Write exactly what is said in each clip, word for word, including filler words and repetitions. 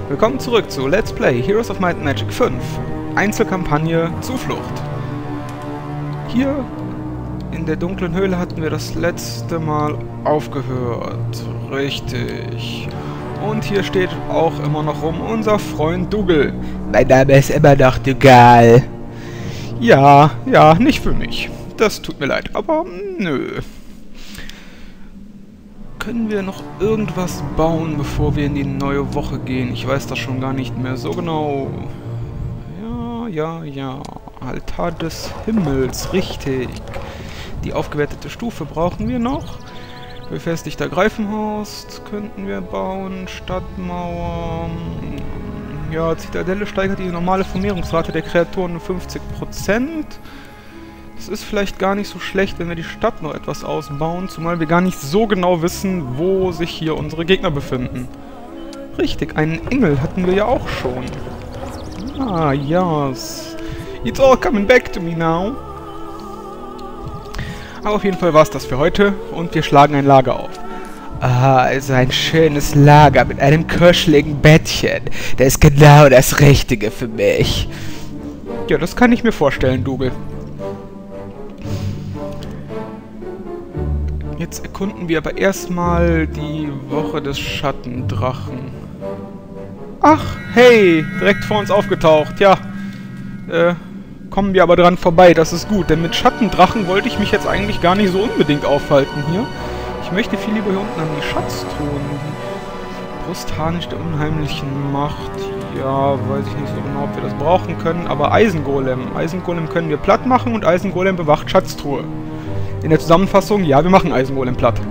Willkommen zurück zu Let's Play Heroes of Might and Magic fünf. Einzelkampagne Zuflucht. Hier in der dunklen Höhle hatten wir das letzte Mal aufgehört. Richtig. Und hier steht auch immer noch rum unser Freund Dougal. Mein Name ist immer noch Dougal. Ja, ja, nicht für mich. Das tut mir leid, aber nö. Können wir noch irgendwas bauen, bevor wir in die neue Woche gehen? Ich weiß das schon gar nicht mehr so genau. Ja, ja, ja. Altar des Himmels, richtig. Die aufgewertete Stufe brauchen wir noch. Befestigter Greifenhaus könnten wir bauen. Stadtmauer. Ja, Zitadelle steigert die normale Vermehrungsrate der Kreaturen um fünfzig Prozent. Es ist vielleicht gar nicht so schlecht, wenn wir die Stadt noch etwas ausbauen, zumal wir gar nicht so genau wissen, wo sich hier unsere Gegner befinden. Richtig, einen Engel hatten wir ja auch schon. Ah, yes. It's all coming back to me now. Aber auf jeden Fall war es das für heute und wir schlagen ein Lager auf. Ah, also ein schönes Lager mit einem kuscheligen Bettchen. Das ist genau das Richtige für mich. Ja, das kann ich mir vorstellen, Dougal. Jetzt erkunden wir aber erstmal die Woche des Schattendrachen. Ach, hey, direkt vor uns aufgetaucht. Ja, äh, kommen wir aber dran vorbei, das ist gut. Denn mit Schattendrachen wollte ich mich jetzt eigentlich gar nicht so unbedingt aufhalten hier. Ich möchte viel lieber hier unten an die Schatztruhen. Die Brustharnisch der unheimlichen Macht. Ja, weiß ich nicht so genau, ob wir das brauchen können. Aber Eisengolem. Eisengolem können wir platt machen und Eisengolem bewacht Schatztruhe. In der Zusammenfassung, ja, wir machen Eisengolem platt.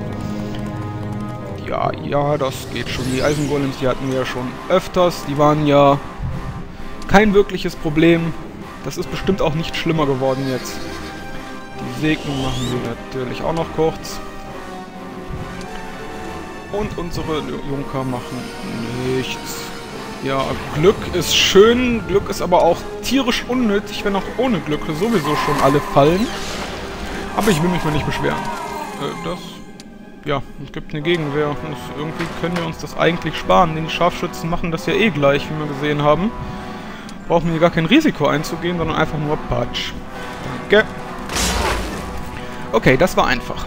Ja, ja, das geht schon. Die Eisengolems, die hatten wir ja schon öfters. Die waren ja kein wirkliches Problem. Das ist bestimmt auch nicht schlimmer geworden jetzt. Die Segnung machen wir natürlich auch noch kurz. Und unsere Junker machen nichts. Ja, Glück ist schön. Glück ist aber auch tierisch unnötig, wenn auch ohne Glück sowieso schon alle fallen. Aber ich will mich mal nicht beschweren. Äh, das... Ja, es gibt eine Gegenwehr. Und irgendwie können wir uns das eigentlich sparen, denn die Scharfschützen machen das ja eh gleich, wie wir gesehen haben. Brauchen wir hier gar kein Risiko einzugehen, sondern einfach nur Patsch. Danke. Okay, das war einfach.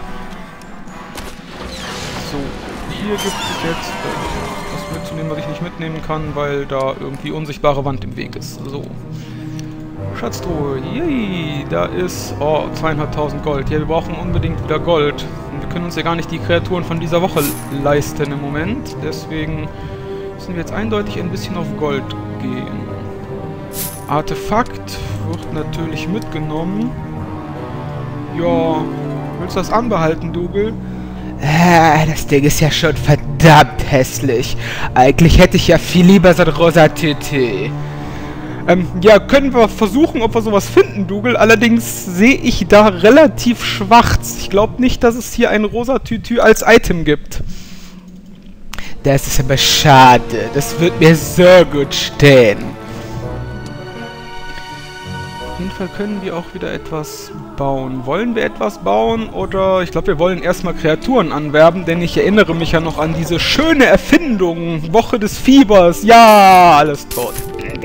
So, hier gibt es jetzt äh, was mitzunehmen, was ich nicht mitnehmen kann, weil da irgendwie unsichtbare Wand im Weg ist. So. Schatztruhe, yay, da ist, oh, zweieinhalbtausend Gold. Ja, wir brauchen unbedingt wieder Gold. Und wir können uns ja gar nicht die Kreaturen von dieser Woche leisten im Moment. Deswegen müssen wir jetzt eindeutig ein bisschen auf Gold gehen. Artefakt wird natürlich mitgenommen. Ja, willst du das anbehalten, Dougal? Ah, das Ding ist ja schon verdammt hässlich. Eigentlich hätte ich ja viel lieber so ein rosa Tütü. Ähm, ja, können wir versuchen, ob wir sowas finden, Dougal. Allerdings sehe ich da relativ schwarz. Ich glaube nicht, dass es hier ein rosa Tütü als Item gibt. Das ist aber schade. Das wird mir so gut stehen. Auf jeden Fall können wir auch wieder etwas bauen. Wollen wir etwas bauen oder... Ich glaube, wir wollen erstmal Kreaturen anwerben, denn ich erinnere mich ja noch an diese schöne Erfindung. Woche des Fiebers. Ja, alles tot.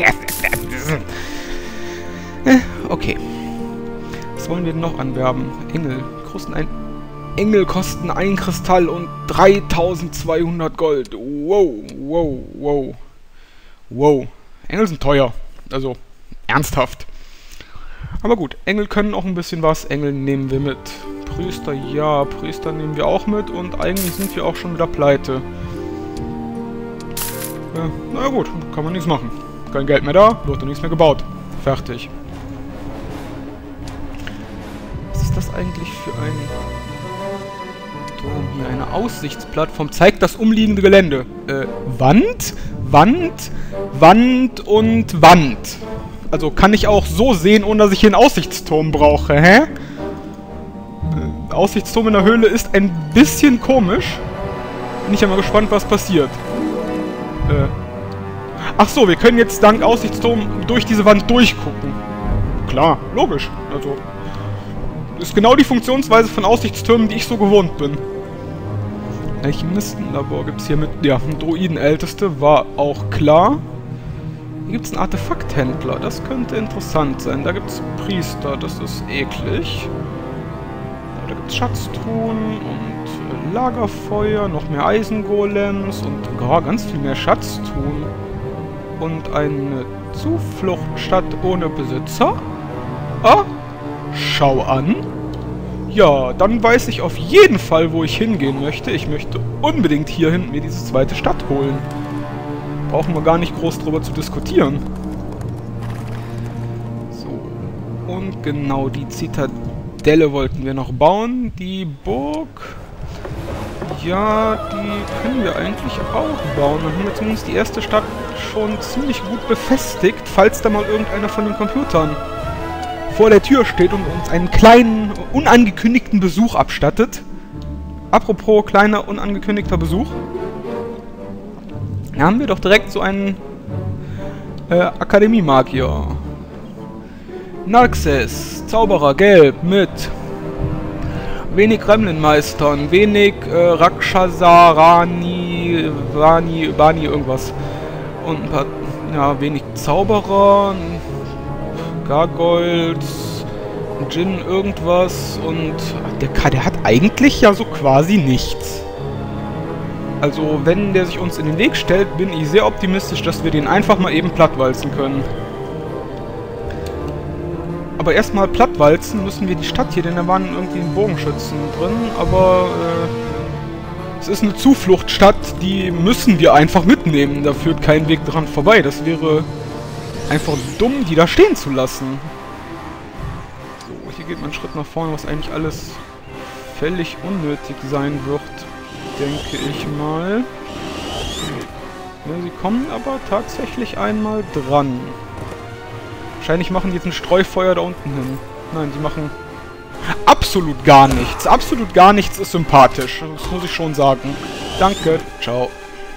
Okay. Was wollen wir denn noch anwerben? Engel. Kosten ein Engel kosten ein Kristall und dreitausendzweihundert Gold. Wow, wow, wow. Wow. Engel sind teuer. Also, ernsthaft. Aber gut, Engel können auch ein bisschen was. Engel nehmen wir mit. Priester, ja, Priester nehmen wir auch mit. Und eigentlich sind wir auch schon wieder pleite. Ja, na gut, kann man nichts machen. Kein Geld mehr da, wird nichts mehr gebaut. Fertig. Was ist das eigentlich für ein Turm hier? Eine Aussichtsplattform. Zeigt das umliegende Gelände. Äh, Wand, Wand, Wand und Wand. Also kann ich auch so sehen, ohne dass ich hier einen Aussichtsturm brauche, hä? Äh, Aussichtsturm in der Höhle ist ein bisschen komisch. Bin ich ja mal gespannt, was passiert. Äh... Ach so, wir können jetzt dank Aussichtsturm durch diese Wand durchgucken. Klar, logisch. Also, das ist genau die Funktionsweise von Aussichtstürmen, die ich so gewohnt bin. Alchemistenlabor gibt es hier mit... Ja, ein Druidenälteste, war auch klar. Hier gibt es einen Artefakthändler, das könnte interessant sein. Da gibt es Priester, das ist eklig. Da gibt es Schatztruhen und Lagerfeuer, noch mehr Eisengolems und gar ganz viel mehr Schatztruhen. Und eine Zufluchtstadt ohne Besitzer. Ah, schau an. Ja, dann weiß ich auf jeden Fall, wo ich hingehen möchte. Ich möchte unbedingt hierhin mir diese zweite Stadt holen. Brauchen wir gar nicht groß drüber zu diskutieren. So, und genau die Zitadelle wollten wir noch bauen. Die Burg, ja, die können wir eigentlich auch bauen. Dann haben wir zumindest die erste Stadt schon ziemlich gut befestigt, falls da mal irgendeiner von den Computern vor der Tür steht und uns einen kleinen, unangekündigten Besuch abstattet. Apropos kleiner, unangekündigter Besuch. Da haben wir doch direkt so einen äh, Akademie-Magier. Narxes, Zauberer, gelb, mit wenig Gremlin-Meistern, wenig äh, Rakshasarani, Vani, Vani, irgendwas. Und ein paar, ja, wenig Zauberer, Gargoyles, Djinn, irgendwas. Und der, der hat eigentlich ja so quasi nichts. Also, wenn der sich uns in den Weg stellt, bin ich sehr optimistisch, dass wir den einfach mal eben plattwalzen können. Aber erstmal plattwalzen müssen wir die Stadt hier, denn da waren irgendwie Bogenschützen drin, aber äh, es ist eine Zufluchtstadt, die müssen wir einfach mitnehmen. Da führt kein Weg dran vorbei. Das wäre einfach dumm, die da stehen zu lassen. So, hier geht man einen Schritt nach vorne, was eigentlich alles völlig unnötig sein wird, denke ich mal. Ja, sie kommen aber tatsächlich einmal dran. Wahrscheinlich machen die jetzt ein Streufeuer da unten hin. Nein, sie machen absolut gar nichts. Absolut gar nichts ist sympathisch. Das muss ich schon sagen. Danke. Ciao.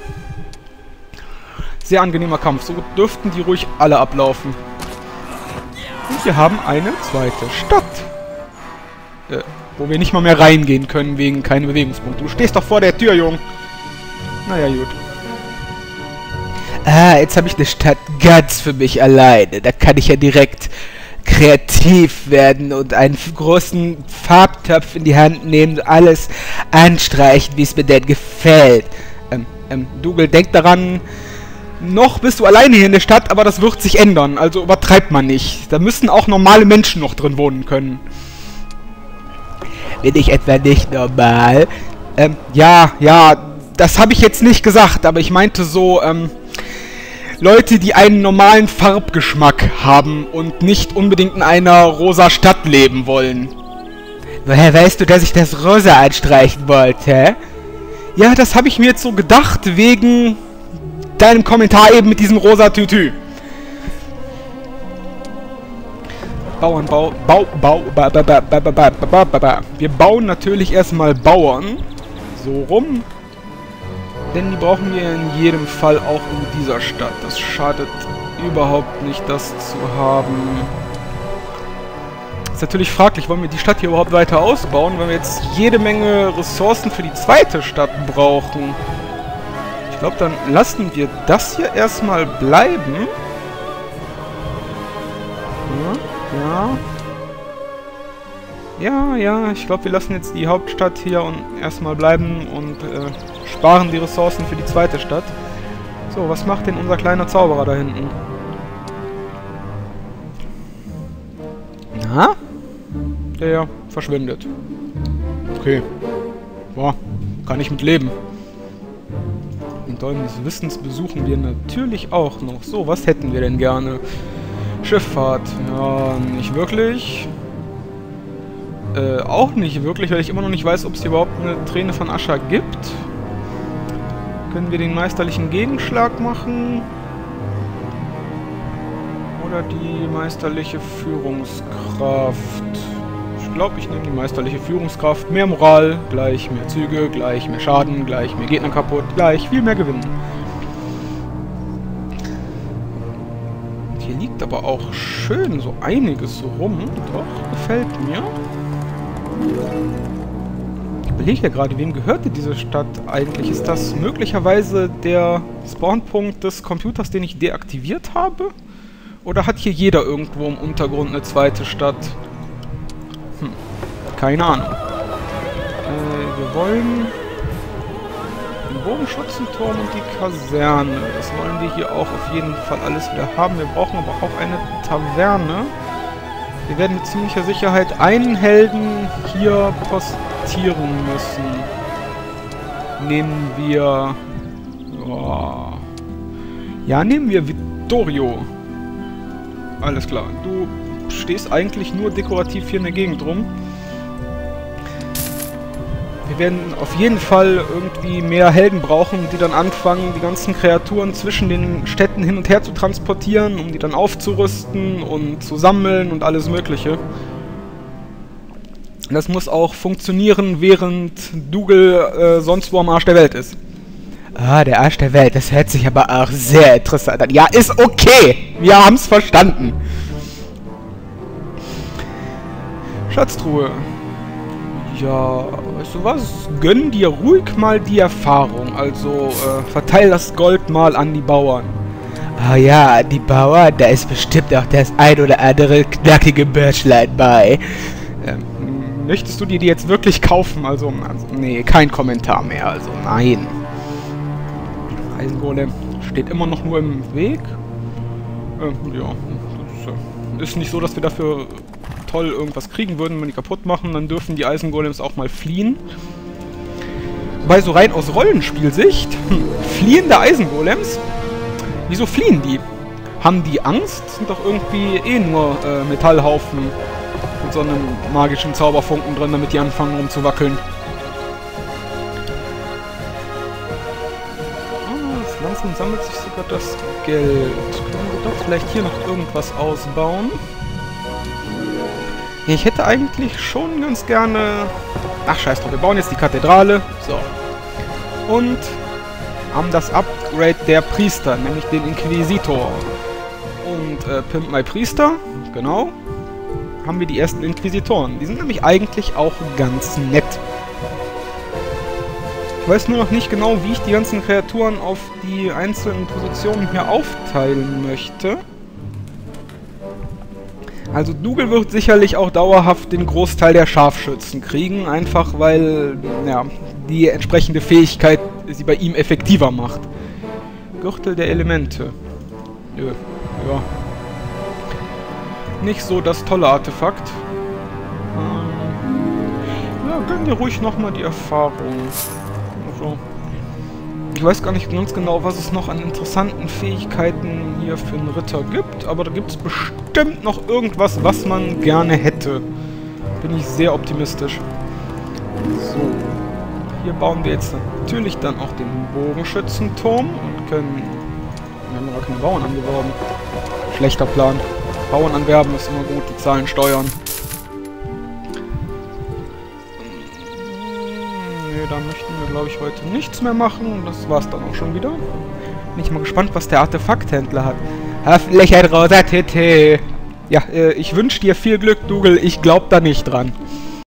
Sehr angenehmer Kampf. So dürften die ruhig alle ablaufen. Und wir haben eine zweite Stadt. Äh, wo wir nicht mal mehr reingehen können, wegen keine Bewegungspunkte. Du stehst doch vor der Tür, Jung. Naja, gut. Ah, jetzt habe ich eine Stadt ganz für mich alleine. Da kann ich ja direkt kreativ werden und einen großen Farbtopf in die Hand nehmen und alles anstreichen, wie es mir denn gefällt. Ähm, ähm, Dougal, denk daran, noch bist du alleine hier in der Stadt, aber das wird sich ändern. Also übertreibt man nicht. Da müssen auch normale Menschen noch drin wohnen können. Bin ich etwa nicht normal? Ähm, ja, ja, das habe ich jetzt nicht gesagt, aber ich meinte so, ähm, Leute, die einen normalen Farbgeschmack haben und nicht unbedingt in einer rosa Stadt leben wollen. Woher weißt du, dass ich das rosa anstreichen wollte? Ja, das habe ich mir jetzt so gedacht, wegen deinem Kommentar eben mit diesem rosa Tütü. Bauernbau, Bau, Bau, ba, ba, ba, ba, ba, ba, ba, ba, ba. Wir bauen natürlich erstmal Bauern. So rum. Denn die brauchen wir in jedem Fall auch in dieser Stadt. Das schadet überhaupt nicht, das zu haben. Ist natürlich fraglich, wollen wir die Stadt hier überhaupt weiter ausbauen, weil wir jetzt jede Menge Ressourcen für die zweite Stadt brauchen. Ich glaube, dann lassen wir das hier erstmal bleiben. Ja, ja. Ja, ja, ich glaube, wir lassen jetzt die Hauptstadt hier und erstmal bleiben und äh, sparen die Ressourcen für die zweite Stadt. So, was macht denn unser kleiner Zauberer da hinten? Na? Der verschwindet. Okay. Boah, kann ich mit leben. Den Dolmen des Wissens besuchen wir natürlich auch noch. So, was hätten wir denn gerne? Schifffahrt. Ja, nicht wirklich. Äh, auch nicht wirklich, weil ich immer noch nicht weiß, ob es hier überhaupt eine Träne von Ascha gibt. Können wir den meisterlichen Gegenschlag machen? Oder die meisterliche Führungskraft? Ich glaube, ich nehme die meisterliche Führungskraft. Mehr Moral, gleich mehr Züge, gleich mehr Schaden, gleich mehr Gegner kaputt, gleich viel mehr Gewinn. Hier liegt aber auch schön so einiges rum. Doch, gefällt mir. überlege ja gerade, wem gehörte diese Stadt eigentlich? Ist das möglicherweise der Spawnpunkt des Computers, den ich deaktiviert habe? Oder hat hier jeder irgendwo im Untergrund eine zweite Stadt? Hm, keine Ahnung. Äh, wir wollen den Bogenschützenturm und die Kaserne. Das wollen wir hier auch auf jeden Fall alles wieder haben. Wir brauchen aber auch eine Taverne. Wir werden mit ziemlicher Sicherheit einen Helden hier postieren müssen. Nehmen wir... Oh, ja, nehmen wir Vittorio. Alles klar. Du stehst eigentlich nur dekorativ hier in der Gegend rum. Wir werden auf jeden Fall irgendwie mehr Helden brauchen, die dann anfangen, die ganzen Kreaturen zwischen den Städten hin und her zu transportieren, um die dann aufzurüsten und zu sammeln und alles Mögliche. Das muss auch funktionieren, während Dougal äh, sonst wo am Arsch der Welt ist. Ah, der Arsch der Welt, das hört sich aber auch sehr interessant an. Ja, ist okay! Wir haben's verstanden. Schatztruhe. Ja, weißt du was? Gönn dir ruhig mal die Erfahrung. Also, äh, verteil das Gold mal an die Bauern. Ah ja, die Bauern, da ist bestimmt auch das ein oder andere knackige Börschlein bei. Ähm, möchtest du dir die jetzt wirklich kaufen? Also, also, nee, kein Kommentar mehr. Also, nein. Eisengolem steht immer noch nur im Weg. Ähm, ja, das ist nicht so, dass wir dafür toll irgendwas kriegen würden, wenn die kaputt machen, dann dürfen die Eisengolems auch mal fliehen. Weil so rein aus Rollenspielsicht, hm, fliehende Eisengolems, wieso fliehen die? Haben die Angst? Sind doch irgendwie eh nur äh, Metallhaufen mit so einem magischen Zauberfunken drin, damit die anfangen rumzuwackeln. Ah, jetzt langsam sammelt sich sogar das Geld. Können wir doch vielleicht hier noch irgendwas ausbauen? Ich hätte eigentlich schon ganz gerne... Ach, scheiß drauf, wir bauen jetzt die Kathedrale. So. Und haben das Upgrade der Priester, nämlich den Inquisitor. Und äh, Pimp My Priester, genau, haben wir die ersten Inquisitoren. Die sind nämlich eigentlich auch ganz nett. Ich weiß nur noch nicht genau, wie ich die ganzen Kreaturen auf die einzelnen Positionen hier aufteilen möchte. Also Dougal wird sicherlich auch dauerhaft den Großteil der Scharfschützen kriegen, einfach weil ja, die entsprechende Fähigkeit sie bei ihm effektiver macht. Gürtel der Elemente. Nö, ja. Nicht so das tolle Artefakt. Ähm, ja, gönn dir ruhig nochmal die Erfahrung. Also, ich weiß gar nicht ganz genau, was es noch an interessanten Fähigkeiten hier für einen Ritter gibt, aber da gibt es bestimmt noch irgendwas, was man gerne hätte. Bin ich sehr optimistisch. So. Hier bauen wir jetzt natürlich dann auch den Bogenschützenturm und können... Wir haben gar keine Bauern angeworben. Schlechter Plan. Bauern anwerben ist immer gut, die zahlen Steuern. Nee, da möchten wir, glaube ich, heute nichts mehr machen. Das war's dann auch schon wieder. Bin ich mal gespannt, was der Artefakthändler hat. Hässlicher roter Tete. Ja, äh, ich wünsche dir viel Glück, Dougal. Ich glaub da nicht dran.